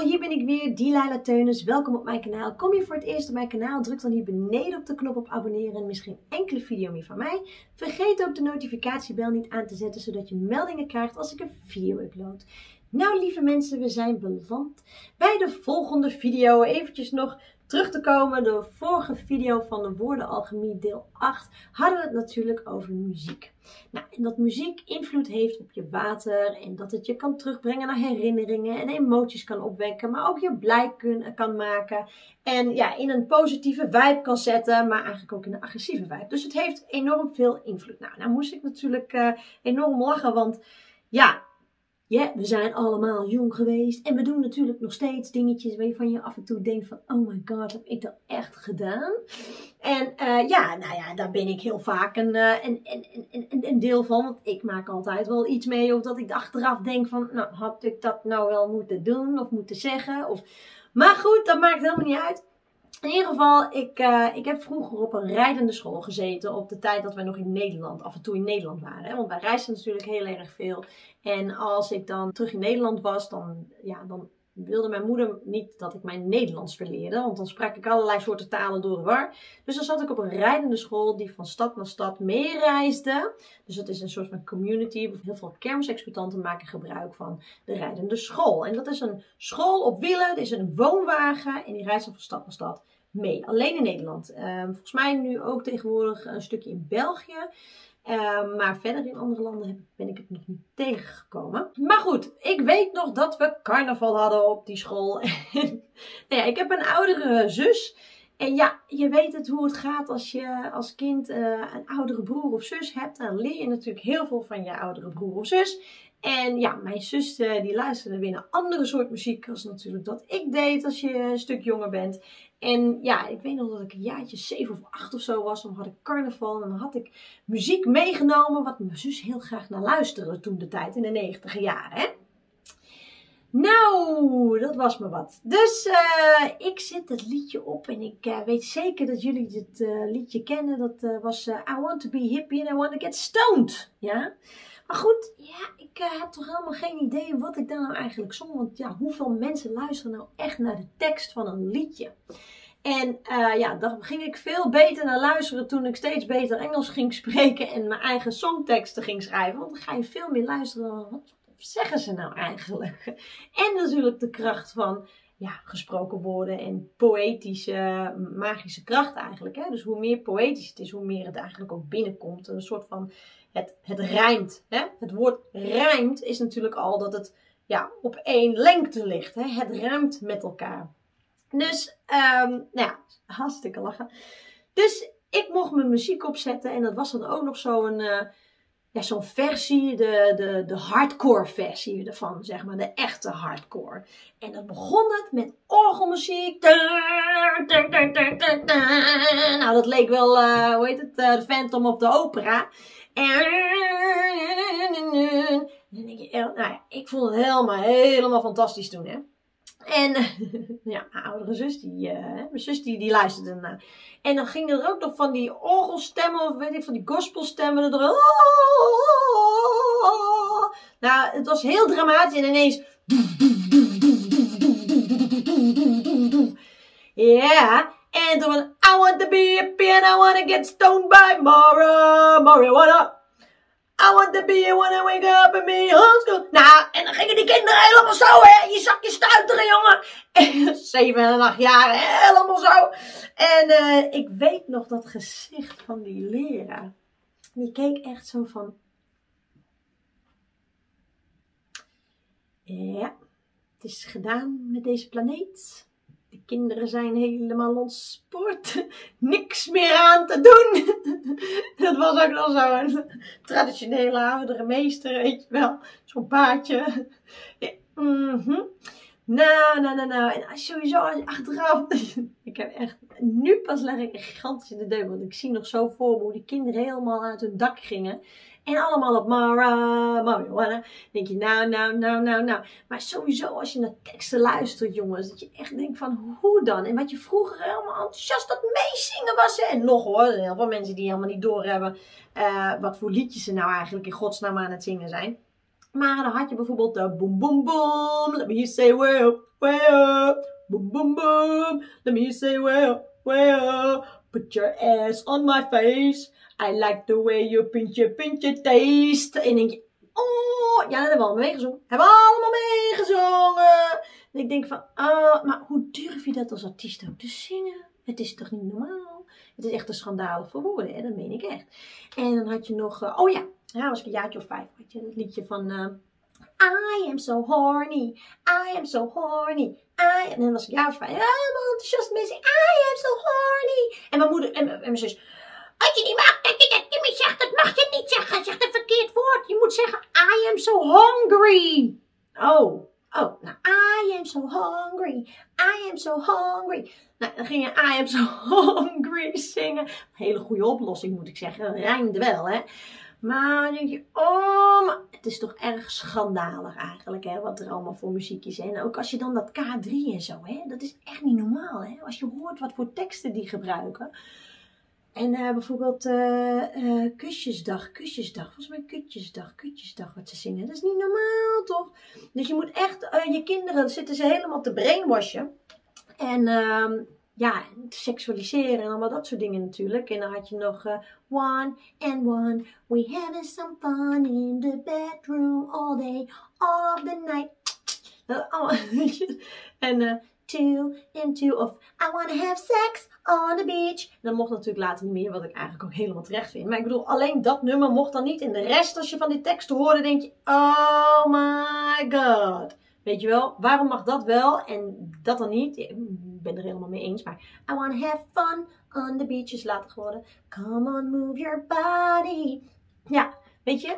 hier ben ik weer, Delilah Teunis. Welkom op mijn kanaal. Kom je voor het eerst op mijn kanaal, druk dan hier beneden op de knop op abonneren en mis geen enkele video meer van mij. Vergeet ook de notificatiebel niet aan te zetten, zodat je meldingen krijgt als ik een video upload. Nou lieve mensen, we zijn beland bij de volgende video. Eventjes nog terug te komen, de vorige video van de woordenalchemie deel 8 hadden we het natuurlijk over muziek. Nou, en dat muziek invloed heeft op je water en dat het je kan terugbrengen naar herinneringen en emoties kan opwekken, maar ook je blij kan maken en ja, in een positieve vibe kan zetten, maar eigenlijk ook in een agressieve vibe. Dus het heeft enorm veel invloed. Nou moest ik natuurlijk enorm lachen, want ja, we zijn allemaal jong geweest en we doen natuurlijk nog steeds dingetjes waarvan je af en toe denkt van oh my god, heb ik dat echt gedaan? En daar ben ik heel vaak een deel van, want ik maak altijd wel iets mee of dat ik achteraf denk van nou, had ik dat nou wel moeten doen of moeten zeggen? Maar goed, dat maakt helemaal niet uit. In ieder geval, ik heb vroeger op een rijdende school gezeten op de tijd dat wij nog in Nederland, af en toe in Nederland waren. Hè? Want wij reisden natuurlijk heel erg veel. En als ik dan terug in Nederland was, dan wilde mijn moeder niet dat ik mijn Nederlands verleerde. Want dan sprak ik allerlei soorten talen door de war. Dus dan zat ik op een rijdende school die van stad naar stad meereisde. Dus dat is een soort van community. Heel veel kermisexploitanten maken gebruik van de rijdende school. En dat is een school op wielen. Dat is een woonwagen. En die reist dan van stad naar stad mee. Alleen in Nederland. Volgens mij nu ook tegenwoordig een stukje in België. Maar verder in andere landen ben ik het nog niet tegengekomen. Maar goed, ik weet nog dat we carnaval hadden op die school. Ik heb een oudere zus. En ja, je weet het hoe het gaat als je als kind een oudere broer of zus hebt. Dan leer je natuurlijk heel veel van je oudere broer of zus. En ja, mijn zus die luisterde weer naar andere soort muziek als natuurlijk dat ik deed als je een stuk jonger bent. En ja, ik weet nog dat ik een jaartje 7 of 8 of zo was. Dan had ik carnaval en dan had ik muziek meegenomen wat mijn zus heel graag naar luisterde toen de tijd in de 90e jaren. Hè? Nou, dat was me wat. Dus ik zet het liedje op en ik weet zeker dat jullie dit liedje kennen. Dat was I Want To Be Hippie and I Want To Get Stoned. Ja? Maar goed, ja, ik heb toch helemaal geen idee wat ik daar nou eigenlijk zong. Want ja, hoeveel mensen luisteren nou echt naar de tekst van een liedje? En daar ging ik veel beter naar luisteren toen ik steeds beter Engels ging spreken en mijn eigen songteksten ging schrijven. Want dan ga je veel meer luisteren. Wat zeggen ze nou eigenlijk? En natuurlijk de kracht van gesproken woorden en poëtische, magische kracht eigenlijk. Hè? Dus hoe meer poëtisch het is, hoe meer het eigenlijk ook binnenkomt. Een soort van, het rijmt. Hè? Het woord rijmt is natuurlijk al dat het op één lengte ligt. Hè? Het rijmt met elkaar. Dus, hartstikke lachen. Dus ik mocht mijn muziek opzetten en dat was dan ook nog zo'n versie, de hardcore versie ervan, zeg maar, de echte hardcore. En dan begon het met orgelmuziek. Nou, dat leek wel, The Phantom of the Opera. En dan denk je, ik vond het helemaal fantastisch toen, hè. En mijn oudere zus, mijn zus die luisterde ernaar. En dan gingen er ook nog van die orgelstemmen, of weet ik, van die gospelstemmen. Nou, het was heel dramatisch en ineens. Ja, en toen was I want to be hippie and I want to get stoned by marijuana. I want to be when I wake up and be old school. Nou, en dan gingen die kinderen helemaal zo, hè. Je zag je stuiteren, jongen. 7 en 8 jaar, helemaal zo. En ik weet nog dat gezicht van die leraar. Die keek echt zo van. Ja, het is gedaan met deze planeet. De kinderen zijn helemaal ontspoord. Niks meer aan te doen. Dat was ook nog zo'n traditionele oudere meester, weet je wel. Zo'n paardje. Ja, Nou. En sowieso achteraf. Ik heb echt. Nu pas leg ik gigantisch in de deuk. Want ik zie nog zo voor me hoe die kinderen helemaal uit hun dak gingen. En allemaal op marijuana. Denk je, nou. Maar sowieso als je naar teksten luistert, jongens. Dat je echt denkt van, hoe dan? En wat je vroeger helemaal enthousiast dat meezingen was. Hè? En nog hoor, er zijn heel veel mensen die helemaal niet doorhebben wat voor liedjes ze nou eigenlijk in godsnaam aan het zingen zijn. Maar dan had je bijvoorbeeld de boom boom boom, let me say way up, boom boom boom, let me say way up, put your ass on my face, I like the way you pinch your taste. En dan denk je, oh, ja, dat hebben we allemaal meegezongen. Hebben we allemaal meegezongen. En ik denk van, maar hoe durf je dat als artiest ook te zingen? Het is toch niet normaal? Het is echt een schandalig voor woorden, hè? Dat meen ik echt. En dan had je nog, oh ja, was ik een jaartje of 5, had je dat liedje van I am so horny, I am so horny. En dan was ik een jaar of 5, helemaal enthousiast mensen, I am so horny. En mijn moeder en mijn zus, als je niet mag dat je dat niet meer zegt, dat mag je niet zeggen. Zeg een verkeerd woord. Je moet zeggen, I am so hungry. Oh, nou, I am so hungry. I am so hungry. Nou, dan ging je I am so hungry zingen. Een hele goede oplossing moet ik zeggen. Dat rijmde wel, hè. Maar dan denk je, oh, maar het is toch erg schandalig eigenlijk, hè, wat er allemaal voor muziekjes zijn. En ook als je dan dat K3 en zo, hè, dat is echt niet normaal, hè. Als je hoort wat voor teksten die gebruiken. En bijvoorbeeld kusjesdag, volgens mij kutjesdag wat ze zingen. Dat is niet normaal, toch? Dus je moet echt, je kinderen zitten ze helemaal te brainwashen. En te seksualiseren en allemaal dat soort dingen natuurlijk. En dan had je nog one and one, we having some fun in the bedroom all day, all of the night. En two and two of I wanna have sex on the beach. Dat mocht natuurlijk later niet meer, wat ik eigenlijk ook helemaal terecht vind. Maar ik bedoel, alleen dat nummer mocht dan niet. En de rest, als je van die teksten hoorde, denk je, oh my god. Weet je wel, waarom mag dat wel en dat dan niet? Ik ben er helemaal mee eens, maar I wanna have fun on the beach is later geworden. Come on, move your body. Ja, weet je.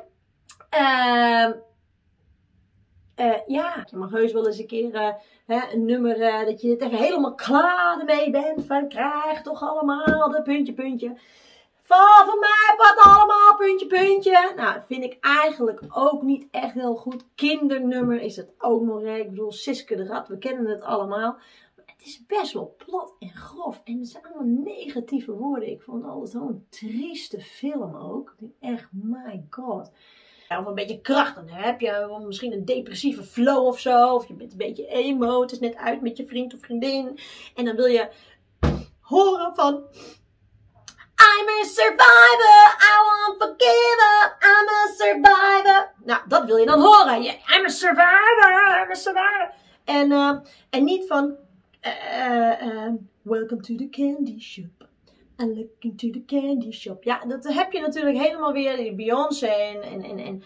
Je mag heus wel eens een keer een nummer dat je het even helemaal klaar ermee bent. Van krijg toch allemaal de puntje. Val van mij wat allemaal puntje. Nou, vind ik eigenlijk ook niet echt heel goed. Kindernummer is het ook nog. Ik bedoel, Siske de Rat, we kennen het allemaal. Maar het is best wel plat en grof. En het zijn allemaal negatieve woorden. Ik vond het altijd zo'n trieste film ook. Ik denk echt, my god. Of een beetje kracht. Dan heb je misschien een depressieve flow of zo. Of je bent een beetje emo. Het is net uit met je vriend of vriendin. En dan wil je horen van I'm a survivor. I won't forgive up. I'm a survivor. Nou, dat wil je dan horen. I'm a survivor. I'm a survivor. En niet van welcome to the candy shop. I'm looking to the candy shop. Ja, dat heb je natuurlijk helemaal weer. Die Beyoncé en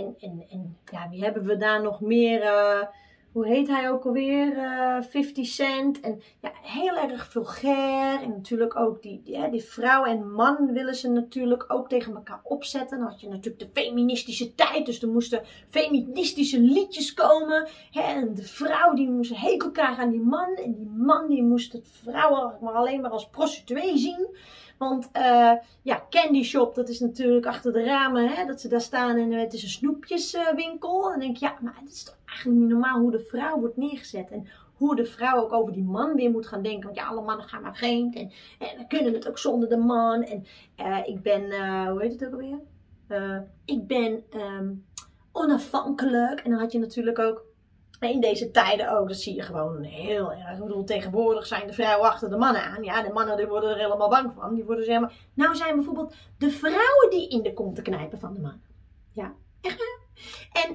wie hebben we daar nog meer? Hoe heet hij ook alweer? 50 Cent. En ja, heel erg vulgair. En natuurlijk ook die vrouw en man willen ze natuurlijk ook tegen elkaar opzetten. Dan had je natuurlijk de feministische tijd. Dus er moesten feministische liedjes komen. En de vrouw die moest hekel krijgen aan die man. En die man die moest het vrouw maar alleen maar als prostituee zien. Want Candy Shop, dat is natuurlijk achter de ramen, hè, dat ze daar staan en het is een snoepjeswinkel. En dan denk je, ja, maar het is toch eigenlijk niet normaal hoe de vrouw wordt neergezet. En hoe de vrouw ook over die man weer moet gaan denken. Want ja, alle mannen gaan maar vreemd. En we kunnen het ook zonder de man. En ik ben, hoe heet het ook alweer? Ik ben onafhankelijk. En dan had je natuurlijk ook in deze tijden ook, dat zie je gewoon heel erg. Ik bedoel, tegenwoordig zijn de vrouwen achter de mannen aan. Ja, de mannen die worden er helemaal bang van. Die worden helemaal. Nou zijn bijvoorbeeld de vrouwen die in de kont te knijpen van de mannen. Ja, echt. En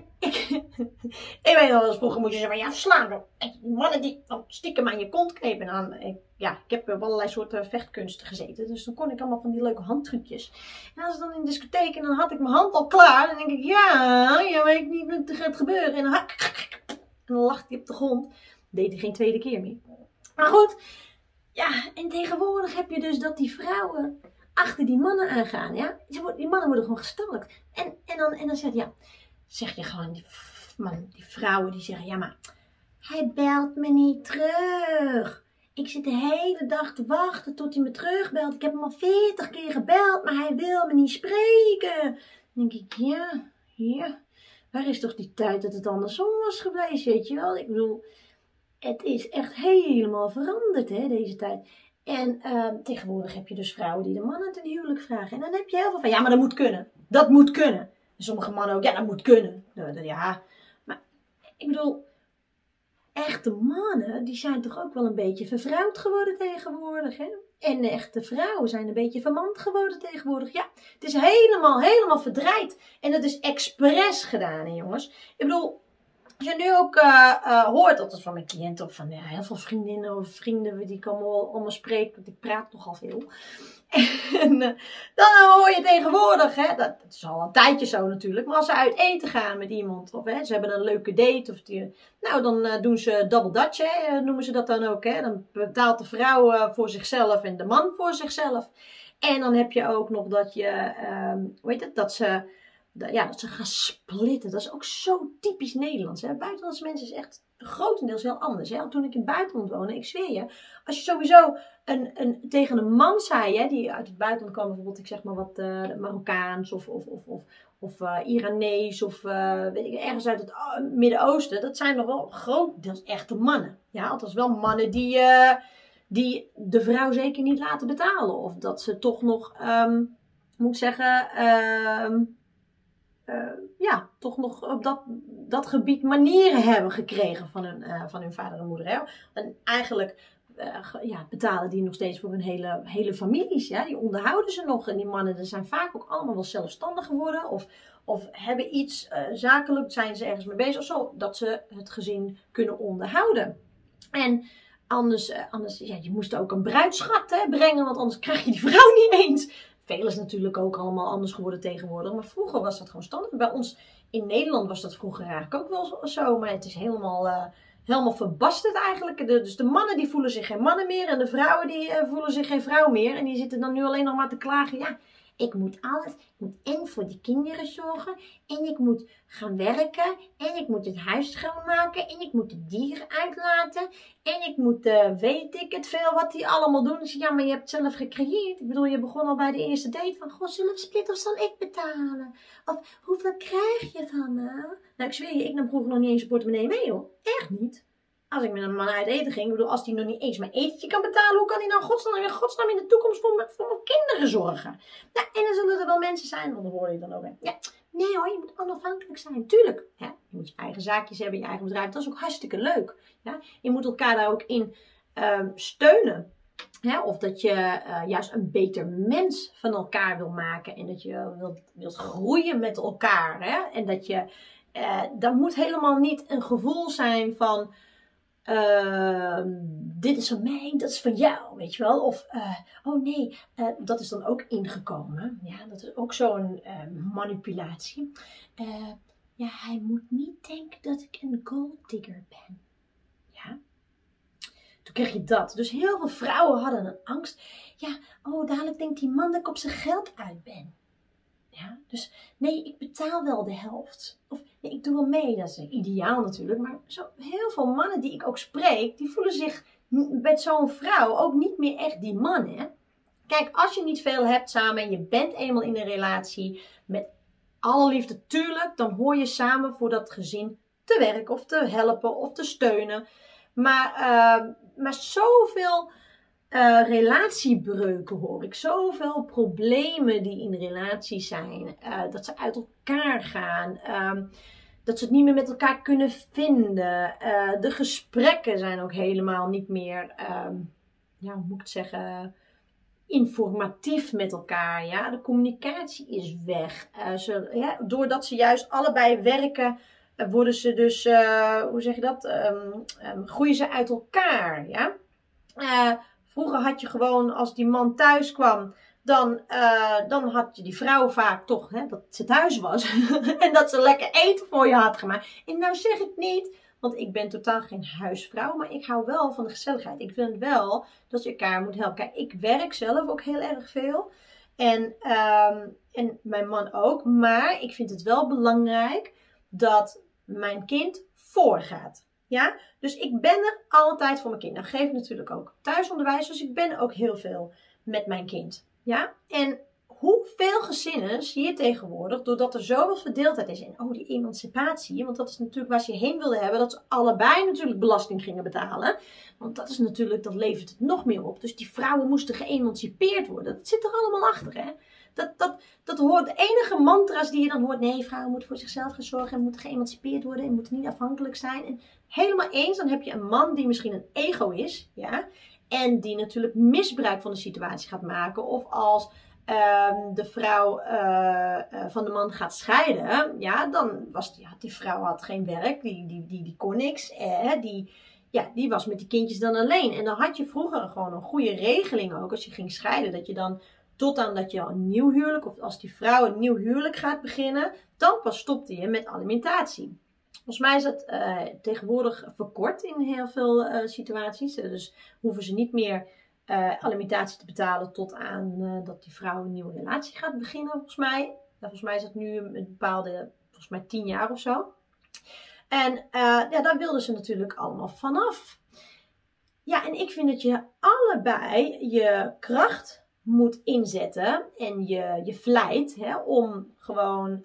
ik weet nog wel eens vroeger moest je zeggen van ja, slaan. Die mannen die dan stiekem aan je kont knepen. En dan, ik heb op allerlei soorten vechtkunsten gezeten. Dus dan kon ik allemaal van die leuke handtrucjes. En als ik dan in de discotheek en dan had ik mijn hand al klaar. Dan denk ik, je weet niet wat er gaat gebeuren. En dan lacht hij op de grond. Deed hij geen tweede keer meer. Maar goed. Ja, en tegenwoordig heb je dus dat die vrouwen achter die mannen aangaan. Ja? Die mannen worden gewoon gestalkt. En dan zeg je gewoon, die vrouwen die zeggen, ja maar, hij belt me niet terug. Ik zit de hele dag te wachten tot hij me terugbelt. Ik heb hem al 40 keer gebeld, maar hij wil me niet spreken. Dan denk ik, ja. Waar is toch die tijd dat het andersom was geweest, weet je wel? Ik bedoel, het is echt helemaal veranderd, hè, deze tijd. En tegenwoordig heb je dus vrouwen die de mannen ten huwelijk vragen. En dan heb je heel veel van, ja, maar dat moet kunnen. Dat moet kunnen. En sommige mannen ook, ja, dat moet kunnen. Ja, maar ik bedoel, echte mannen, die zijn toch ook wel een beetje vervrouwd geworden tegenwoordig, hè? En de echte vrouwen zijn een beetje vermand geworden tegenwoordig. Ja, het is helemaal verdraaid. En dat is expres gedaan, hè, jongens. Ik bedoel, als je nu ook hoort, altijd van mijn cliënten of van heel veel vriendinnen of vrienden die ik allemaal spreek, want ik praat nogal veel. En dan hoor je tegenwoordig, hè, dat is al een tijdje zo natuurlijk, maar als ze uit eten gaan met iemand, of hè, ze hebben een leuke date, of nou dan doen ze double dutch, hè, noemen ze dat dan ook. Hè. Dan betaalt de vrouw voor zichzelf en de man voor zichzelf. En dan heb je ook nog dat je, hoe heet het, dat ze gaan splitten. Dat is ook zo typisch Nederlands. Hè. Buitenlandse mensen is echt grotendeels heel anders. Hè. Toen ik in het buitenland woonde, ik zweer je, als je sowieso tegen een man zei, hè, die uit het buitenland kwam, bijvoorbeeld, ik zeg maar wat Marokkaans of Iranees of weet ik, ergens uit het Midden-Oosten, dat zijn nog wel grotendeels echte mannen. Ja, althans wel mannen die de vrouw zeker niet laten betalen. Of dat ze toch nog, moet ik zeggen, toch nog op dat gebied manieren hebben gekregen van hun vader en moeder. Hè? En eigenlijk betalen die nog steeds voor hun hele families. Ja? Die onderhouden ze nog. En die mannen zijn vaak ook allemaal wel zelfstandig geworden. Of hebben iets zakelijk, zijn ze ergens mee bezig. Zo, dat ze het gezin kunnen onderhouden. En anders je moest ook een bruidschat brengen. Want anders krijg je die vrouw niet eens. Veel is natuurlijk ook allemaal anders geworden tegenwoordig. Maar vroeger was dat gewoon standaard. Bij ons in Nederland was dat vroeger eigenlijk ook wel zo. Maar het is helemaal verbasterd eigenlijk. Dus de mannen die voelen zich geen mannen meer. En de vrouwen die voelen zich geen vrouw meer. En die zitten dan nu alleen nog maar te klagen. Ja, ik moet alles. Ik moet en voor de kinderen zorgen. En ik moet gaan werken. En ik moet het huis schoonmaken. En ik moet de dieren uitlaten. En ik moet, weet ik het veel, wat die allemaal doen. Dus ja, maar je hebt het zelf gecreëerd. Ik bedoel, je begon al bij de eerste date van, goh, zullen we splitten of zal ik betalen? Of, hoeveel krijg je van me? Nou, ik zweer je, ik nam vroeger nog niet eens een portemonnee mee, hoor. Echt niet. Als ik met een man uit eten ging, ik bedoel, als die nog niet eens mijn etentje kan betalen, hoe kan hij nou godsnaam in de toekomst voor mijn kinderen zorgen? Nou, en dan zullen er wel mensen zijn, want dan hoor je dan ook, ja, nee hoor, je moet onafhankelijk zijn. Tuurlijk, hè? Je moet je eigen zaakjes hebben, je eigen bedrijf, dat is ook hartstikke leuk. Ja? Je moet elkaar daar ook in steunen. Hè? Of dat je juist een beter mens van elkaar wil maken en dat je wilt groeien met elkaar. Hè? En dat je, dat moet helemaal niet een gevoel zijn van, dit is van mij, dat is van jou, weet je wel. Of, oh nee, dat is dan ook ingekomen. Ja, dat is ook zo'n manipulatie. Ja, hij moet niet denken dat ik een golddigger ben. Ja. Toen kreeg je dat. Dus heel veel vrouwen hadden een angst. Ja, oh, dadelijk denkt die man dat ik op zijn geld uit ben. Ja, dus nee, ik betaal wel de helft. Of nee, ik doe wel mee. Dat is ideaal natuurlijk. Maar zo heel veel mannen die ik ook spreek, die voelen zich met zo'n vrouw ook niet meer echt die man, hè. Kijk, als je niet veel hebt samen en je bent eenmaal in een relatie met alle liefde, tuurlijk, dan hoor je samen voor dat gezin te werken of te helpen of te steunen. Maar zoveel relatiebreuken hoor ik. Zoveel problemen die in relaties zijn. Dat ze uit elkaar gaan. Dat ze het niet meer met elkaar kunnen vinden. De gesprekken zijn ook helemaal niet meer, hoe moet ik het zeggen, informatief met elkaar. Ja? De communicatie is weg. Doordat ze juist allebei werken, worden ze dus, hoe zeg je dat? Groeien ze uit elkaar. Ja? Vroeger had je gewoon, als die man thuis kwam, dan had je die vrouw vaak toch, hè, dat ze thuis was. En dat ze lekker eten voor je had gemaakt. En nou zeg ik niet, want ik ben totaal geen huisvrouw, maar ik hou wel van de gezelligheid. Ik vind wel dat je elkaar moet helpen. Kijk, ik werk zelf ook heel erg veel. En mijn man ook. Maar ik vind het wel belangrijk dat mijn kind voorgaat. Ja, dus ik ben er altijd voor mijn kind. Nou geef ik natuurlijk ook thuisonderwijs, dus ik ben ook heel veel met mijn kind. Ja, en hoeveel gezinnen zie je tegenwoordig, doordat er zoveel verdeeldheid is en die emancipatie, want dat is natuurlijk waar ze heen wilden hebben, dat ze allebei natuurlijk belasting gingen betalen. Want dat is natuurlijk, dat levert het nog meer op. Dus die vrouwen moesten geëmancipeerd worden. Dat zit er allemaal achter, hè. Dat hoort, de enige mantra's die je dan hoort, nee, vrouwen moeten voor zichzelf gaan zorgen en moeten geëmancipeerd worden en moeten niet afhankelijk zijn. En helemaal eens, dan heb je een man die misschien een ego is, ja, en die natuurlijk misbruik van de situatie gaat maken. Of als de vrouw van de man gaat scheiden, ja, dan was die vrouw had geen werk, die kon niks, die was met die kindjes dan alleen. En dan had je vroeger gewoon een goede regeling ook, als je ging scheiden, dat je dan tot aan dat je een nieuw huwelijk, of als die vrouw een nieuw huwelijk gaat beginnen, dan pas stopte je met alimentatie. Volgens mij is dat tegenwoordig verkort in heel veel situaties. Dus hoeven ze niet meer alimentatie te betalen tot aan dat die vrouw een nieuwe relatie gaat beginnen, volgens mij. Volgens mij is dat nu een bepaalde, volgens mij 10 jaar of zo. En daar wilden ze natuurlijk allemaal vanaf. Ja, en ik vind dat je allebei je kracht moet inzetten en je vlijt, hè, om gewoon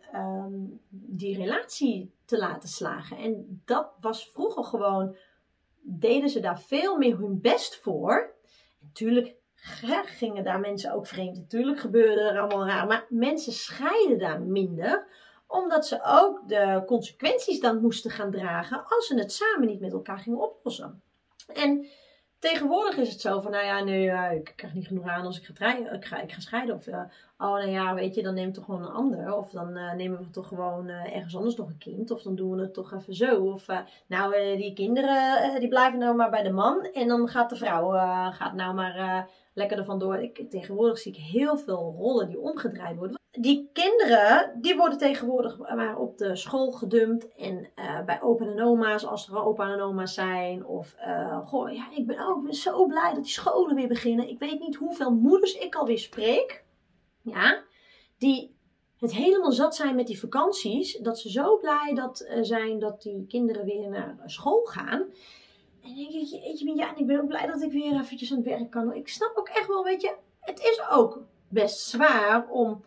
die relatie te laten slagen. En dat was vroeger gewoon, deden ze daar veel meer hun best voor. Natuurlijk gingen daar mensen ook vreemd. Natuurlijk gebeurde er allemaal raar. Maar mensen scheiden daar minder. Omdat ze ook de consequenties dan moesten gaan dragen. Als ze het samen niet met elkaar gingen oplossen. En tegenwoordig is het zo van, nou ja, nee, ik krijg niet genoeg aan als ik ga scheiden. Of, nou ja, weet je, dan neem ik toch gewoon een ander. Of dan nemen we toch gewoon ergens anders nog een kind. Of dan doen we het toch even zo. Of, die kinderen, die blijven nou maar bij de man. En dan gaat de vrouw, gaat nou maar lekker ervan door. Tegenwoordig zie ik heel veel rollen die omgedraaid worden. Die kinderen, die worden tegenwoordig maar op de school gedumpt. En bij opa en oma's, als er opa en oma's zijn. Of, ik ben zo blij dat die scholen weer beginnen. Ik weet niet hoeveel moeders ik alweer spreek. Ja, die het helemaal zat zijn met die vakanties. Dat ze zo blij zijn dat die kinderen weer naar school gaan. En dan denk ik, ja, en ik ben ook blij dat ik weer eventjes aan het werk kan. Ik snap ook echt wel, weet je, het is ook best zwaar om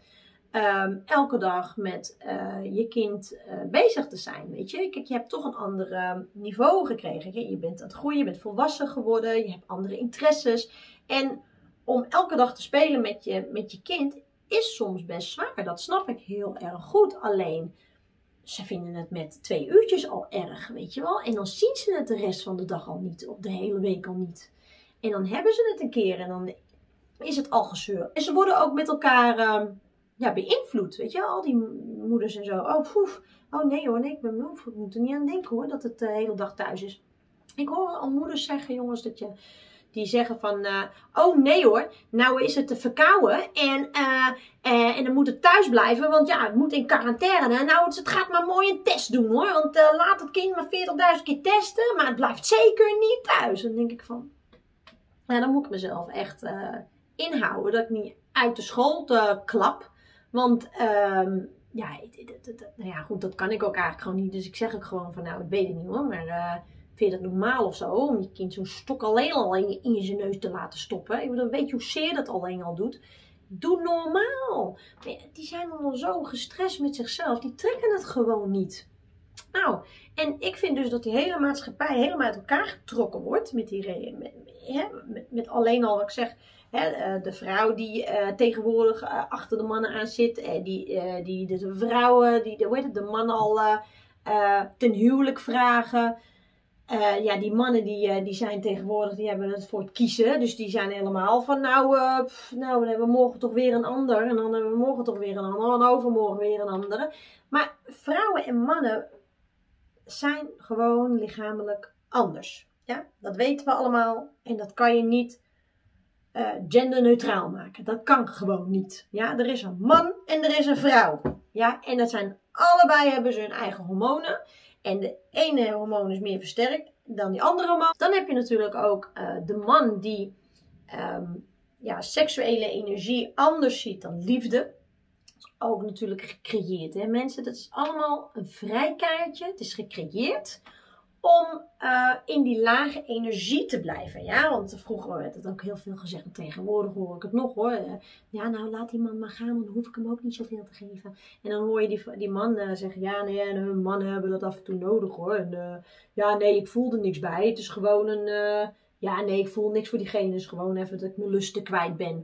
elke dag met je kind bezig te zijn, weet je. Kijk, je hebt toch een ander niveau gekregen. Je bent aan het groeien, je bent volwassen geworden, je hebt andere interesses. En om elke dag te spelen met je kind is soms best zwaar. Dat snap ik heel erg goed. Alleen, ze vinden het met 2 uurtjes al erg, weet je wel. En dan zien ze het de rest van de dag al niet, of de hele week al niet. En dan hebben ze het een keer en dan is het al gezeur. En ze worden ook met elkaar beïnvloed, weet je. Al die moeders en zo. Oh nee hoor, nee, ik moet er niet aan denken hoor, dat het de hele dag thuis is. Ik hoor al moeders zeggen, jongens, die zeggen van, oh nee hoor, nou is het te verkouden en dan moet het thuis blijven, want ja, het moet in quarantaine. Nou, het gaat maar mooi een test doen hoor, want laat het kind maar 40.000 keer testen, maar het blijft zeker niet thuis. Dan denk ik van, dan moet ik mezelf echt inhouden, dat ik niet uit de school klap. Want, goed, dat kan ik ook eigenlijk gewoon niet. Dus ik zeg ook gewoon van, nou, ik weet het niet hoor, maar vind je dat normaal of zo? Om je kind zo'n stok alleen al in zijn neus te laten stoppen. Ik bedoel, weet je hoezeer dat alleen al doet? Doe normaal. Maar die zijn al zo gestrest met zichzelf. Die trekken het gewoon niet. Nou, en ik vind dus dat die hele maatschappij helemaal uit elkaar getrokken wordt. Met alleen al wat ik zeg. De vrouw die tegenwoordig achter de mannen aan zit. De vrouwen die de man al ten huwelijk vragen. Die mannen die zijn tegenwoordig, die hebben het voor het kiezen. Dus die zijn helemaal van, dan hebben we morgen toch weer een ander. En dan hebben we morgen toch weer een ander. En overmorgen weer een andere. Maar vrouwen en mannen zijn gewoon lichamelijk anders. Ja, dat weten we allemaal. En dat kan je niet genderneutraal maken. Dat kan gewoon niet. Ja, er is een man en er is een vrouw. Ja, en dat zijn allebei hebben ze hun eigen hormonen. En de ene hormoon is meer versterkt dan die andere hormoon. Dan heb je natuurlijk ook de man die seksuele energie anders ziet dan liefde. Dat is ook natuurlijk gecreëerd. Hè? Mensen, dat is allemaal een vrijkaartje. Het is gecreëerd om in die lage energie te blijven. Ja, want vroeger werd het ook heel veel gezegd. En tegenwoordig hoor ik het nog hoor. Laat die man maar gaan, dan hoef ik hem ook niet zoveel te geven. En dan hoor je die man zeggen, en hun mannen hebben dat af en toe nodig hoor. En ik voel er niks bij. Het is gewoon ik voel niks voor diegene. Het is gewoon even dat ik mijn lusten kwijt ben.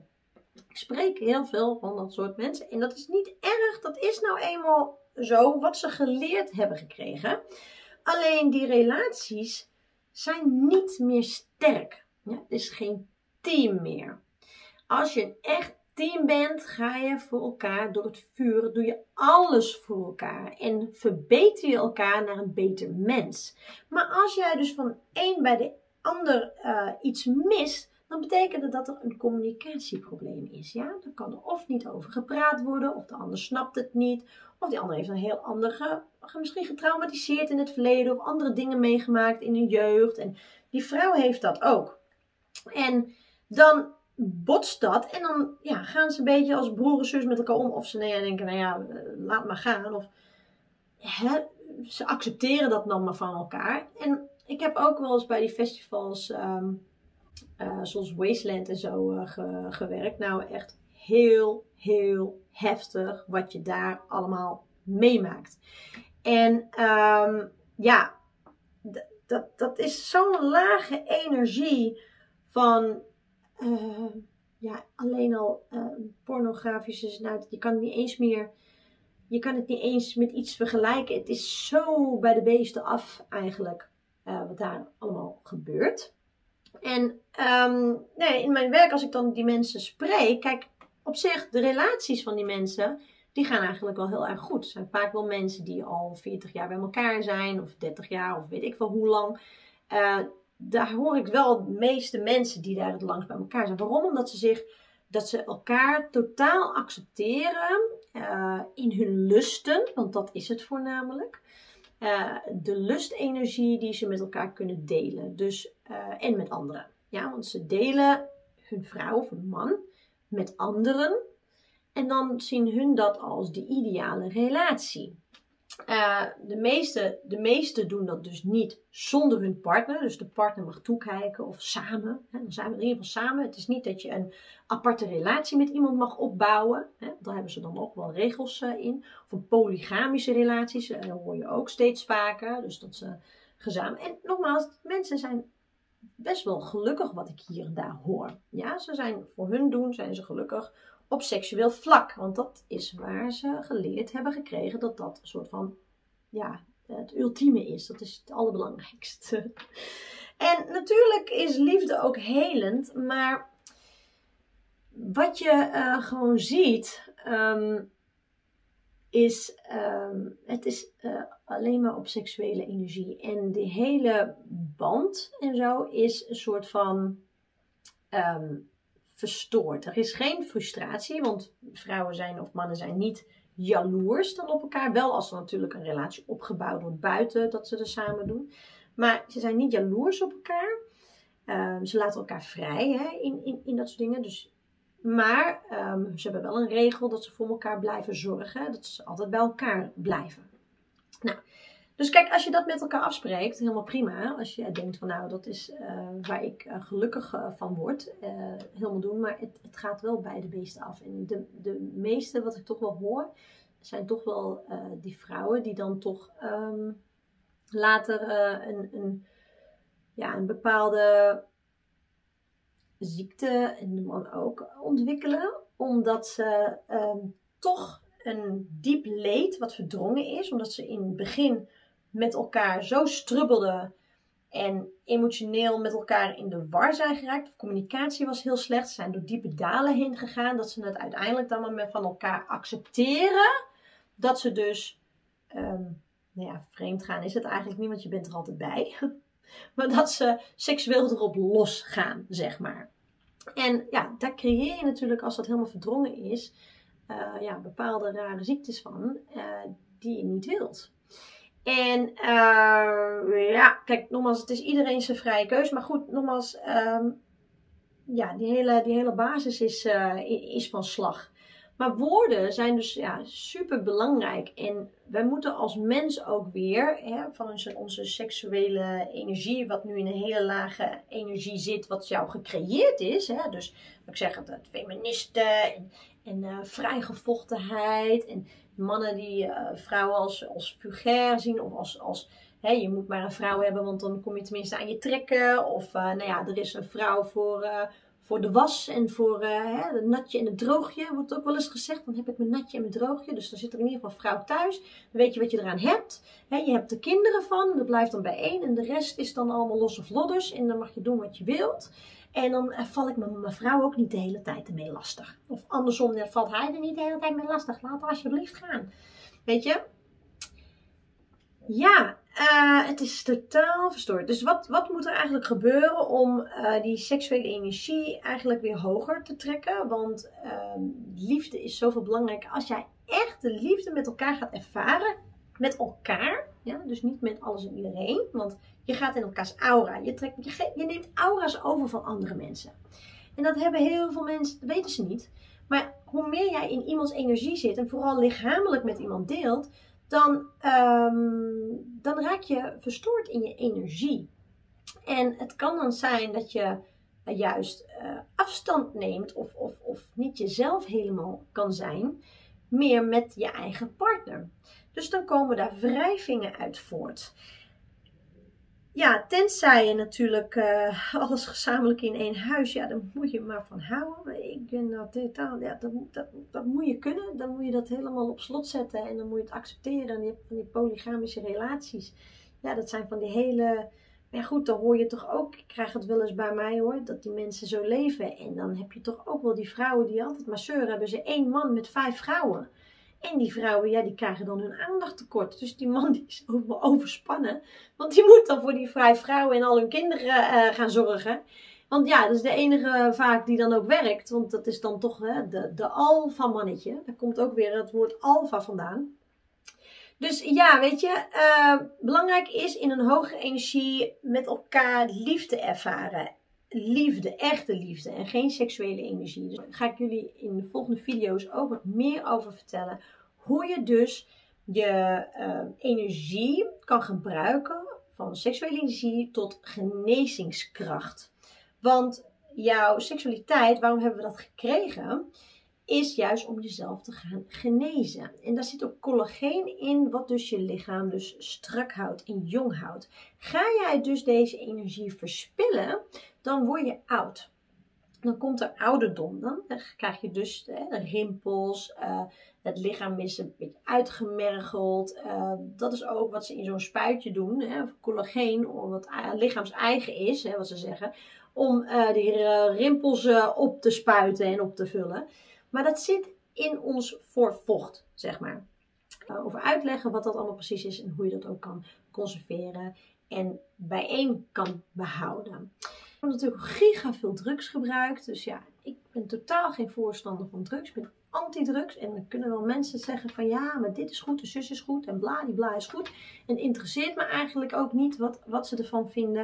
Ik spreek heel veel van dat soort mensen. En dat is niet erg. Dat is nou eenmaal zo wat ze geleerd hebben gekregen. Alleen die relaties zijn niet meer sterk. Ja, het is geen team meer. Als je een echt team bent, ga je voor elkaar door het vuur. Doe je alles voor elkaar. En verbeter je elkaar naar een beter mens. Maar als jij dus van een bij de ander iets mist, dan betekent het dat er een communicatieprobleem is. Ja? Dan kan er of niet over gepraat worden, of de ander snapt het niet, of die ander heeft een heel ander, misschien getraumatiseerd in het verleden, of andere dingen meegemaakt in hun jeugd. En die vrouw heeft dat ook. En dan botst dat en dan gaan ze een beetje als broer en zus met elkaar om. Of ze denken, laat maar gaan. Of ze accepteren dat dan maar van elkaar. En ik heb ook wel eens bij die festivals zoals Wasteland en zo gewerkt. Nou, echt heel, heel heftig wat je daar allemaal meemaakt. En dat is zo'n lage energie van alleen al pornografische. Nou, je kan het niet eens met iets vergelijken. Het is zo bij de beesten af eigenlijk wat daar allemaal gebeurt. En in mijn werk, als ik dan die mensen spreek, kijk, op zich, de relaties van die mensen, die gaan eigenlijk wel heel erg goed. Het zijn vaak wel mensen die al 40 jaar bij elkaar zijn, of 30 jaar, of weet ik wel hoe lang. Daar hoor ik wel de meeste mensen die daar het langst bij elkaar zijn. Waarom? Omdat ze elkaar totaal accepteren in hun lusten, want dat is het voornamelijk. De lustenergie die ze met elkaar kunnen delen. Dus, en met anderen. Ja, want ze delen hun vrouw of hun man met anderen. En dan zien hun dat als de ideale relatie. De meesten doen dat dus niet zonder hun partner. Dus de partner mag toekijken of samen. Dan zijn we in ieder geval samen. Het is niet dat je een aparte relatie met iemand mag opbouwen. Daar hebben ze dan ook wel regels in. Of een polygamische relaties. Dat hoor je ook steeds vaker. Dus dat ze gezamenlijk. En nogmaals, mensen zijn best wel gelukkig wat ik hier en daar hoor. Ja, ze zijn voor hun doen, zijn ze gelukkig op seksueel vlak. Want dat is waar ze geleerd hebben gekregen dat een soort van, het ultieme is. Dat is het allerbelangrijkste. En natuurlijk is liefde ook helend. Maar wat je gewoon ziet, het is alleen maar op seksuele energie. En de hele band en zo is een soort van verstoord. Er is geen frustratie, want vrouwen zijn of mannen zijn niet jaloers dan op elkaar. Wel als er natuurlijk een relatie opgebouwd wordt buiten dat ze er samen doen. Maar ze zijn niet jaloers op elkaar. Ze laten elkaar vrij in dat soort dingen. Dus, maar ze hebben wel een regel dat ze voor elkaar blijven zorgen. Dat ze altijd bij elkaar blijven. Nou, dus kijk, als je dat met elkaar afspreekt, helemaal prima. Als je denkt van nou, dat is waar ik gelukkig van word. Helemaal doen, maar het gaat wel bij de beesten af. En de meeste wat ik toch wel hoor, zijn toch wel die vrouwen die dan toch later een bepaalde ziekte, en de man ook, ontwikkelen. Omdat ze toch een diep leed wat verdrongen is. Omdat ze in het begin met elkaar zo strubbelden en emotioneel met elkaar in de war zijn geraakt. De communicatie was heel slecht. Ze zijn door diepe dalen heen gegaan. Dat ze het uiteindelijk dan maar van elkaar accepteren. Dat ze dus, vreemd gaan is het eigenlijk niet, want je bent er altijd bij. Maar dat ze seksueel erop losgaan, zeg maar. En daar creëer je natuurlijk, als dat helemaal verdrongen is, bepaalde rare ziektes van, die je niet wilt. En kijk, nogmaals, het is iedereen zijn vrije keus. Maar goed, nogmaals, die hele basis is van slag. Maar woorden zijn dus super belangrijk. En wij moeten als mens ook weer van onze seksuele energie, wat nu in een hele lage energie zit, wat jou gecreëerd is. Dus ik zeg het feministen en vrijgevochtenheid. En mannen die vrouwen als vulgair zien. Of als je moet maar een vrouw hebben, want dan kom je tenminste aan je trekken. Of er is een vrouw voor voor de was en voor het natje en het droogje. Wordt ook wel eens gezegd. Dan heb ik mijn natje en mijn droogje. Dus dan zit er in ieder geval vrouw thuis. Dan weet je wat je eraan hebt. Je hebt de kinderen van. Dat blijft dan bij één. En de rest is dan allemaal los of lodders. En dan mag je doen wat je wilt. En dan val ik mijn vrouw ook niet de hele tijd ermee lastig. Of andersom, dan valt hij er niet de hele tijd mee lastig. Laat haar alsjeblieft gaan. Weet je? Ja, het is totaal verstoord. Dus wat moet er eigenlijk gebeuren om die seksuele energie eigenlijk weer hoger te trekken? Want liefde is zoveel belangrijker. Als jij echt de liefde met elkaar gaat ervaren, met elkaar, ja, dus niet met alles en iedereen, want je gaat in elkaars aura. Je neemt aura's over van andere mensen. En dat hebben heel veel mensen, dat weten ze niet. Maar hoe meer jij in iemands energie zit en vooral lichamelijk met iemand deelt, dan raak je verstoord in je energie. En het kan dan zijn dat je juist afstand neemt of niet jezelf helemaal kan zijn, meer met je eigen partner. Dus dan komen daar wrijvingen uit voort. Ja, tenzij je natuurlijk alles gezamenlijk in één huis, ja, daar moet je maar van houden. Maar ik ben dat totaal, ja, dat moet je kunnen. Dan moet je dat helemaal op slot zetten en dan moet je het accepteren. En je hebt van die polygamische relaties. Ja, dat zijn van die hele, ja goed, dan hoor je toch ook, ik krijg het wel eens bij mij hoor, dat die mensen zo leven. En dan heb je toch ook wel die vrouwen die altijd maar zeuren, hebben ze 1 man met 5 vrouwen. En die vrouwen, ja, die krijgen dan hun aandacht tekort. Dus die man die is ook wel overspannen. Want die moet dan voor die 5 vrouwen en al hun kinderen gaan zorgen. Want ja, dat is de enige vaak die dan ook werkt. Want dat is dan toch de alfa mannetje. Daar komt ook weer het woord alfa vandaan. Dus ja, weet je, belangrijk is in een hoge energie met elkaar liefde ervaren. Liefde, echte liefde en geen seksuele energie. Dus daar ga ik jullie in de volgende video's ook wat meer over vertellen. Hoe je dus je energie kan gebruiken van seksuele energie tot genezingskracht. Want jouw seksualiteit, waarom hebben we dat gekregen? Is juist om jezelf te gaan genezen. En daar zit ook collageen in, wat dus je lichaam dus strak houdt en jong houdt. Ga jij dus deze energie verspillen, dan word je oud. Dan komt er ouderdom. Dan krijg je dus rimpels, het lichaam is een beetje uitgemergeld. Dat is ook wat ze in zo'n spuitje doen, collageen, wat lichaams-eigen is, wat ze zeggen, om die rimpels op te spuiten en op te vullen. Maar dat zit in ons voorvocht, zeg maar. Over uitleggen wat dat allemaal precies is en hoe je dat ook kan conserveren en bijeen kan behouden. Ik heb natuurlijk giga veel drugs gebruikt. Dus ja, ik ben totaal geen voorstander van drugs. Ik ben anti-drugs. En dan kunnen wel mensen zeggen van ja, maar dit is goed, de zus is goed en bladibla is goed. En het interesseert me eigenlijk ook niet wat ze ervan vinden.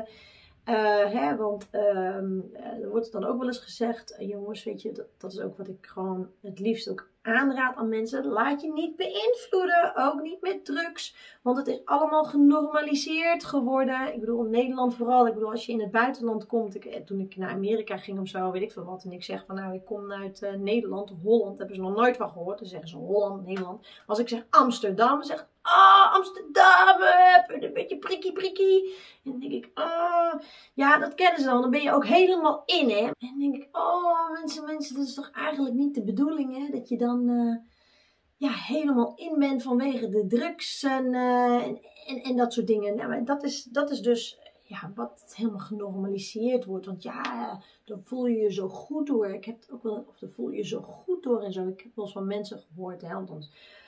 Want er wordt dan ook wel eens gezegd, jongens, weet je, dat is ook wat ik gewoon het liefst ook aanraad aan mensen. Laat je niet beïnvloeden, ook niet met drugs, want het is allemaal genormaliseerd geworden. Ik bedoel, in Nederland vooral, ik bedoel, als je in het buitenland komt, toen ik naar Amerika ging of zo, weet ik veel wat, en ik zeg van nou, ik kom uit Nederland, Holland, hebben ze nog nooit van gehoord. Dan zeggen ze Holland, Nederland. Als ik zeg Amsterdam, dan zeg ik, Amsterdam, een beetje prikkie. En dan denk ik, ja, dat kennen ze dan ben je ook helemaal in, hè. En dan denk ik, mensen, dat is toch eigenlijk niet de bedoeling, hè, dat je dan helemaal in bent vanwege de drugs en dat soort dingen. Nou, maar dat is dus wat helemaal genormaliseerd wordt. Want ja, dan voel je je zo goed door. Ik heb het ook wel, of dan voel je je zo goed door en zo. Ik heb wel eens van mensen gehoord, hè, want dan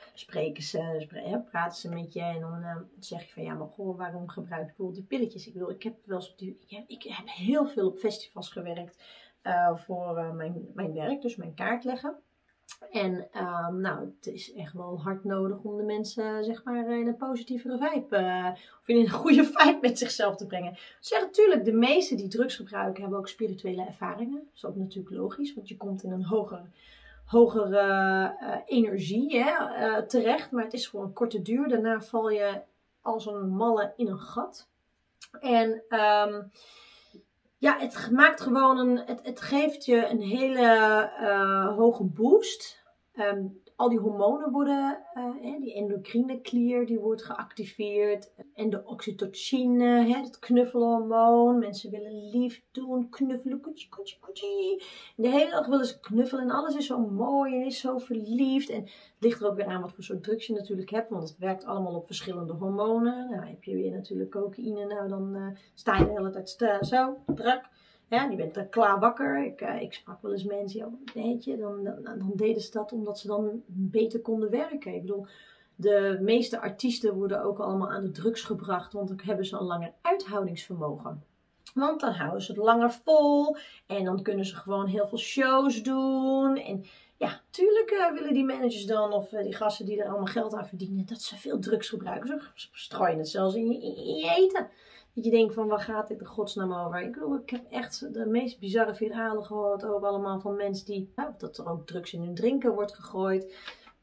praten ze met je en dan zeg je van ja, maar goh, waarom gebruik je bijvoorbeeld die pilletjes? Ik bedoel, ik heb wel eens ik heb heel veel op festivals gewerkt voor mijn werk, dus mijn kaart leggen. En het is echt wel hard nodig om de mensen zeg maar in een positievere vibe of in een goede vibe met zichzelf te brengen. Zeg natuurlijk, de meesten die drugs gebruiken hebben ook spirituele ervaringen. Dat is ook natuurlijk logisch, want je komt in een hogere energie terecht. Maar het is voor een korte duur. Daarna val je als een malle in een gat. En het maakt gewoon het geeft je een hele hoge boost. al die hormonen worden, die endocrine klier, die wordt geactiveerd. En de oxytocine, het knuffelhormoon. Mensen willen lief doen, knuffelen, koetsie, koetsie, koetsie. De hele dag willen ze knuffelen en alles is zo mooi en is zo verliefd. En het ligt er ook weer aan wat voor soort drugs je natuurlijk hebt, want het werkt allemaal op verschillende hormonen. Nou, heb je weer natuurlijk cocaïne, nou dan sta je de hele tijd zo, druk. Ja, je bent klaar wakker. Ik sprak wel eens mensen, weet je, dan deden ze dat omdat ze dan beter konden werken. Ik bedoel, de meeste artiesten worden ook allemaal aan de drugs gebracht, want dan hebben ze een langer uithoudingsvermogen. Want dan houden ze het langer vol en dan kunnen ze gewoon heel veel shows doen. En ja, tuurlijk willen die managers dan, of die gasten die er allemaal geld aan verdienen, dat ze veel drugs gebruiken. Ze strooien het zelfs in je eten. Dat je denkt van, waar gaat dit in godsnaam over? Ik bedoel, ik heb echt de meest bizarre verhalen gehoord. Ook allemaal van mensen die, dat er ook drugs in hun drinken wordt gegooid.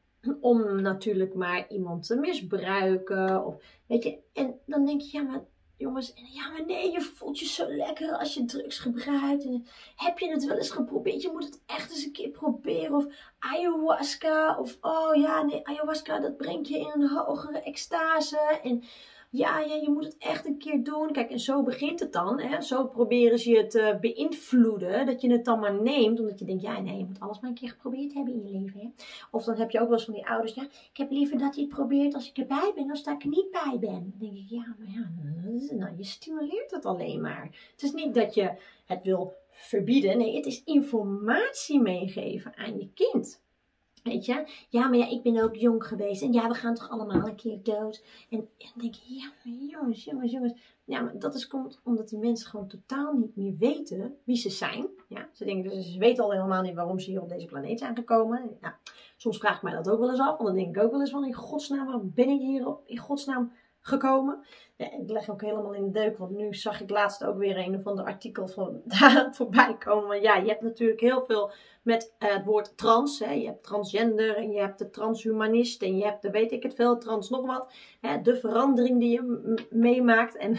Om natuurlijk maar iemand te misbruiken. Of, weet je, en dan denk je, ja maar jongens, ja maar nee, je voelt je zo lekker als je drugs gebruikt. En, heb je het wel eens geprobeerd? Je moet het echt eens een keer proberen. Of ayahuasca. Of, oh ja, nee, ayahuasca, dat brengt je in een hogere extase. En ja, je moet het echt een keer doen. Kijk, en zo begint het dan. Hè? Zo proberen ze je te beïnvloeden. Dat je het dan maar neemt. Omdat je denkt, ja nee, je moet alles maar een keer geprobeerd hebben in je leven. Hè? Of dan heb je ook wel eens van die ouders. Ja, ik heb liever dat je het probeert als ik erbij ben. Dan dat ik er niet bij ben. Dan denk ik, ja, maar ja, nou, je stimuleert het alleen maar. Het is niet dat je het wil verbieden. Nee, het is informatie meegeven aan je kind. Weet je? Ja, maar ja, ik ben ook jong geweest. En ja, we gaan toch allemaal een keer dood. En dan denk je, ja, maar jongens. Ja, maar dat is omdat die mensen gewoon totaal niet meer weten wie ze zijn. Ja, ze denken dus, ze weten al helemaal niet waarom ze hier op deze planeet zijn gekomen. Nou, soms vraag ik mij dat ook wel eens af. Want dan denk ik ook wel eens van, in godsnaam, waarom ben ik hier in godsnaam gekomen? Ja, ik leg ook helemaal in de deuk, want nu zag ik laatst ook weer een of ander artikel van voorbij komen. Maar ja, je hebt natuurlijk heel veel met het woord trans. Hè. Je hebt transgender en je hebt de transhumanist en je hebt de weet ik het veel, trans nog wat. Hè, de verandering die je meemaakt. En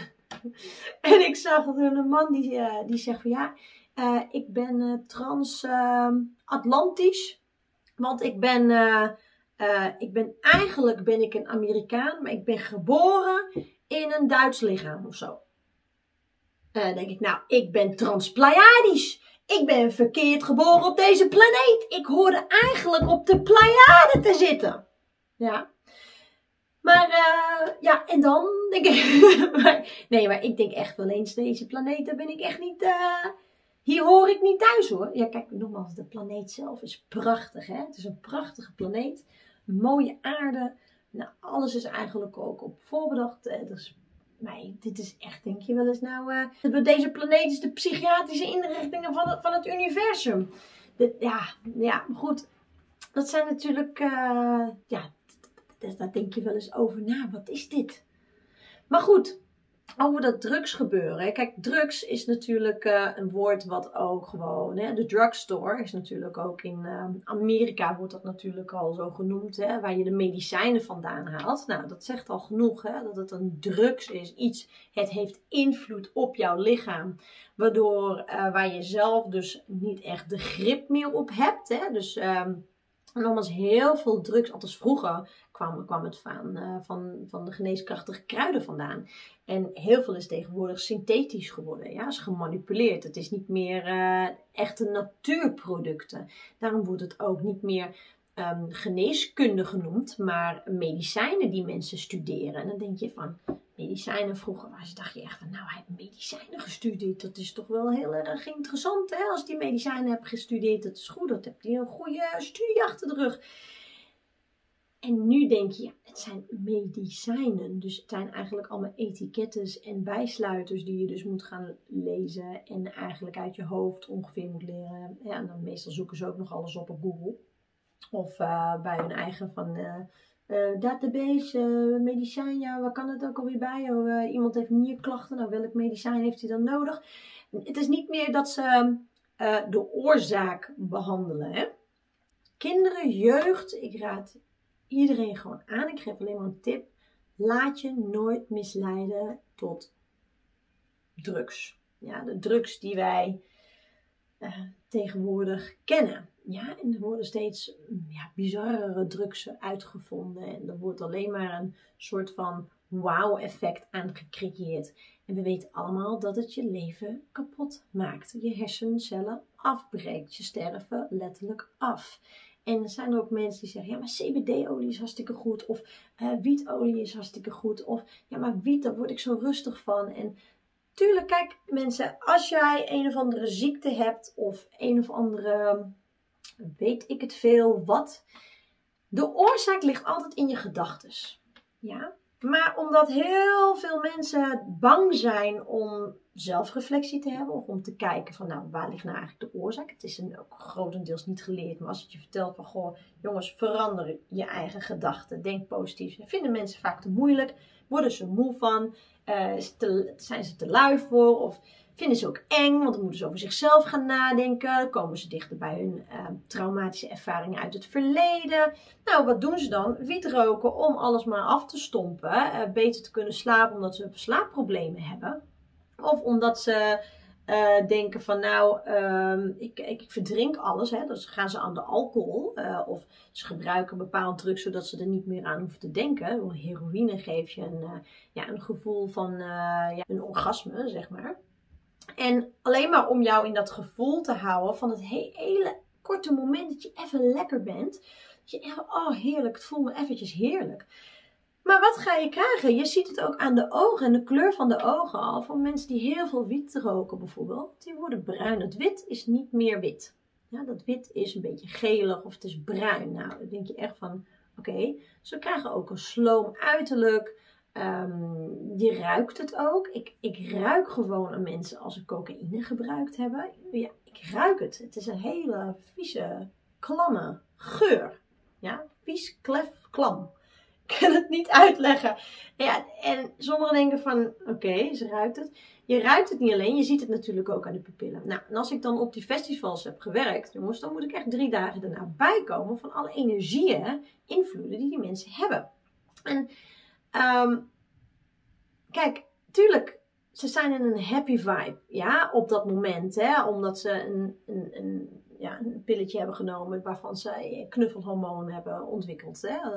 ik zag een man die zegt van ja, ik ben transatlantisch. Want eigenlijk ben ik een Amerikaan, maar ik ben geboren in een Duits lichaam of zo. Dan denk ik, nou, ik ben transpleiadisch. Ik ben verkeerd geboren op deze planeet. Ik hoorde eigenlijk op de Pleiade te zitten. Ja. Maar, ja, en dan denk ik... nee, maar ik denk echt wel eens, deze planeet, daar ben ik echt niet... hier hoor ik niet thuis hoor. Ja, kijk, nogmaals, de planeet zelf is prachtig, hè. Het is een prachtige planeet. Een mooie aarde. Nou, alles is eigenlijk ook op voorbedacht. Dus, nee, dit is echt, denk je wel eens nou... deze planeet is de psychiatrische inrichtingen van het universum. Ja, goed. Dat zijn natuurlijk... ja, daar denk je wel eens over na. Wat is dit? Maar goed... Over dat drugsgebeuren. Kijk, drugs is natuurlijk een woord wat ook gewoon... de drugstore is natuurlijk ook in Amerika wordt dat natuurlijk al zo genoemd. Hè, waar je de medicijnen vandaan haalt. Nou, dat zegt al genoeg. Hè, dat het een drugs is. Het heeft invloed op jouw lichaam. Waardoor waar je zelf dus niet echt de grip meer op hebt. Hè, dus... nogmaals, heel veel drugs, althans vroeger kwam het van de geneeskrachtige kruiden vandaan. En heel veel is tegenwoordig synthetisch geworden. Ja, is gemanipuleerd. Het is niet meer echte natuurproducten. Daarom wordt het ook niet meer geneeskunde genoemd, maar medicijnen die mensen studeren. En dan denk je van, medicijnen vroeger, dacht je echt van, nou, hij heeft medicijnen gestudeerd. Dat is toch wel heel erg interessant, hè? Als die medicijnen hebt gestudeerd, dat is goed. Dat heb je een goede studie achter de rug. En nu denk je, ja, het zijn medicijnen. Dus het zijn eigenlijk allemaal etikettes en bijsluiters die je dus moet gaan lezen. En eigenlijk uit je hoofd ongeveer moet leren. Ja, en dan meestal zoeken ze ook nog alles op Google. Of bij hun eigen database, medicijn, ja, waar kan het ook alweer bij? Iemand heeft nierklachten, nou welk medicijn heeft hij dan nodig? Het is niet meer dat ze de oorzaak behandelen. Hè? Kinderen, jeugd, ik raad iedereen gewoon aan. Ik geef alleen maar een tip. Laat je nooit misleiden tot drugs. Ja, de drugs die wij tegenwoordig kennen. Ja, en er worden steeds bizarrere drugs uitgevonden. En er wordt alleen maar een soort van wow-effect aan gecreëerd. En we weten allemaal dat het je leven kapot maakt. Je hersencellen afbreekt. Je sterven letterlijk af. En er zijn er ook mensen die zeggen, ja, maar CBD-olie is hartstikke goed. Of wietolie is hartstikke goed. Of, ja, maar wiet, daar word ik zo rustig van. En tuurlijk, kijk mensen, als jij een of andere ziekte hebt. Of een of andere, weet ik het veel, wat. De oorzaak ligt altijd in je gedachtes. Ja? Maar omdat heel veel mensen bang zijn om zelfreflectie te hebben. Of om te kijken van, nou, waar ligt nou eigenlijk de oorzaak? Het is ook grotendeels niet geleerd. Maar als het je vertelt van, goh, jongens, verander je eigen gedachten. Denk positief. Dat vinden mensen vaak te moeilijk. Worden ze moe van? Zijn ze te lui voor? Of vinden ze ook eng? Want dan moeten ze over zichzelf gaan nadenken. Komen ze dichter bij hun traumatische ervaringen uit het verleden. Nou, wat doen ze dan? Wiet roken om alles maar af te stompen. Beter te kunnen slapen omdat ze slaapproblemen hebben. Of omdat ze denken van nou, ik verdrink alles. Hè? Dus gaan ze aan de alcohol. Of ze gebruiken bepaald drugs zodat ze er niet meer aan hoeven te denken. Heroïne geeft je een gevoel van een orgasme, zeg maar. En alleen maar om jou in dat gevoel te houden van het hele korte moment dat je even lekker bent. Dat je even, oh heerlijk, het voelt me eventjes heerlijk. Maar wat ga je krijgen? Je ziet het ook aan de ogen en de kleur van de ogen al. Van mensen die heel veel wiet roken bijvoorbeeld. Die worden bruin. Het wit is niet meer wit. Ja, dat wit is een beetje gelig of het is bruin. Nou, dan denk je echt van, oké. Ze krijgen ook een sloom uiterlijk. Je ruikt het ook. Ik ruik gewoon aan mensen als ze cocaïne gebruikt hebben. Ja, ik ruik het. Het is een hele vieze, klamme geur. Ja, vies, klef, klam. Ik kan het niet uitleggen. Ja, en sommigen denken van, oké, ze ruikt het. Je ruikt het niet alleen, je ziet het natuurlijk ook aan de pupillen. Nou, en als ik dan op die festivals heb gewerkt, jongens, dan moet ik echt 3 dagen daarna bijkomen van alle energieën, invloeden die mensen hebben. En kijk, tuurlijk, ze zijn in een happy vibe, ja, op dat moment, hè, omdat ze een pilletje hebben genomen waarvan ze knuffelhormoon hebben ontwikkeld, hè,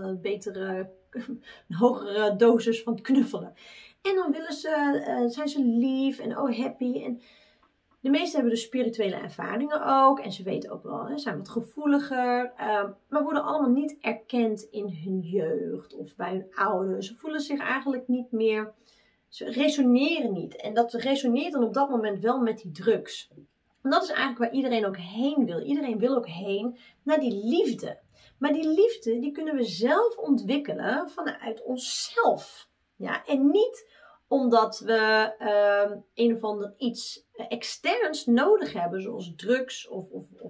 een hogere dosis van knuffelen. En dan zijn ze lief en happy. En de meesten hebben dus spirituele ervaringen ook. En ze weten ook wel, zijn wat gevoeliger. Maar worden allemaal niet erkend in hun jeugd of bij hun ouders. Ze voelen zich eigenlijk niet meer. Ze resoneren niet. En dat resoneert dan op dat moment wel met die drugs. En dat is eigenlijk waar iedereen ook heen wil. Iedereen wil ook heen naar die liefde. Maar die liefde die kunnen we zelf ontwikkelen vanuit onszelf. Ja, en niet omdat we een of ander iets externs nodig hebben, zoals drugs of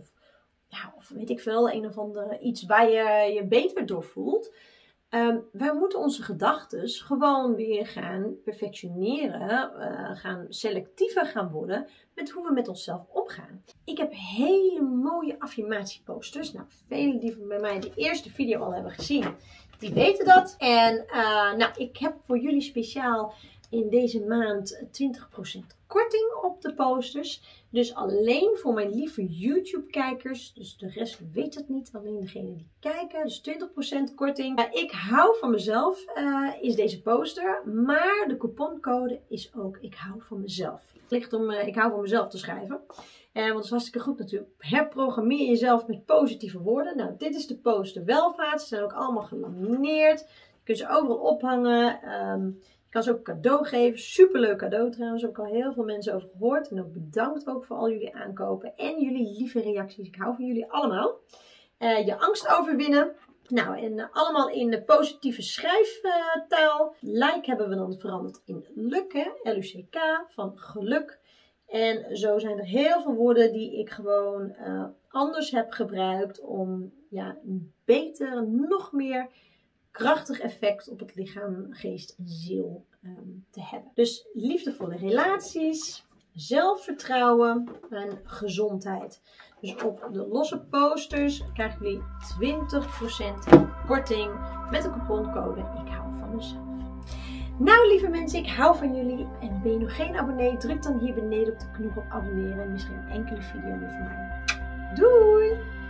weet ik veel, een of ander iets waar je je beter door voelt. Wij moeten onze gedachten gewoon weer gaan perfectioneren, gaan selectiever gaan worden met hoe we met onszelf omgaan. Ik heb hele mooie affirmatieposters. Nou, velen die bij mij de eerste video al hebben gezien, die weten dat. En ik heb voor jullie speciaal in deze maand 20% korting op de posters. Dus alleen voor mijn lieve YouTube kijkers. Dus de rest weet het niet. Alleen degene die kijken. Dus 20% korting. Ik hou van mezelf is deze poster. Maar de couponcode is ook ik hou van mezelf. Het ligt om ik hou van mezelf te schrijven. Want dat is hartstikke goed natuurlijk. Herprogrammeer jezelf met positieve woorden. Nou, dit is de poster welvaart. Ze zijn ook allemaal gelamineerd. Je kunt ze overal ophangen. Je kan ze ook cadeau geven. Superleuk cadeau trouwens. Daar heb ik al heel veel mensen over gehoord. En ook bedankt ook voor al jullie aankopen. En jullie lieve reacties. Ik hou van jullie allemaal. Je angst overwinnen. Nou, en allemaal in de positieve schrijftaal. Like hebben we dan veranderd in lukken. L-U-C-K van geluk. En zo zijn er heel veel woorden die ik gewoon anders heb gebruikt. Om een beter, nog meer krachtig effect op het lichaam, geest en ziel te hebben. Dus liefdevolle relaties, zelfvertrouwen en gezondheid. Dus op de losse posters krijgen jullie 20% korting met de couponcode ik hou van mezelf. Nou lieve mensen, ik hou van jullie. En ben je nog geen abonnee, druk dan hier beneden op de knop op abonneren. En misschien een enkele video meer van mij. Doei!